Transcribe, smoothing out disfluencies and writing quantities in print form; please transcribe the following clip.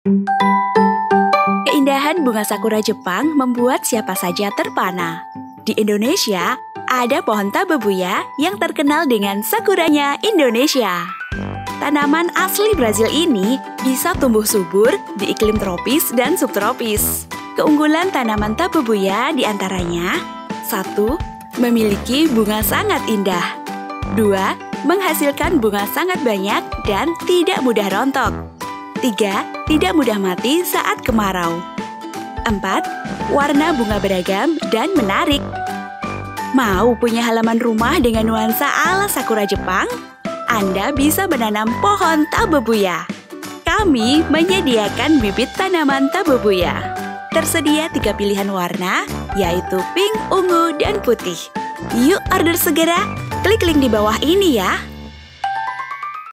Keindahan bunga sakura Jepang membuat siapa saja terpana. Di Indonesia, ada pohon tabebuya yang terkenal dengan sakuranya Indonesia. Tanaman asli Brazil ini bisa tumbuh subur di iklim tropis dan subtropis. Keunggulan tanaman tabebuya diantaranya: 1. Memiliki bunga sangat indah. 2. Menghasilkan bunga sangat banyak dan tidak mudah rontok. 3. Tidak mudah mati saat kemarau. 4. Warna bunga beragam dan menarik. Mau punya halaman rumah dengan nuansa ala sakura Jepang? Anda bisa menanam pohon tabebuya. Kami menyediakan bibit tanaman tabebuya. Tersedia 3 pilihan warna, yaitu pink, ungu, dan putih. Yuk order segera, klik link di bawah ini ya.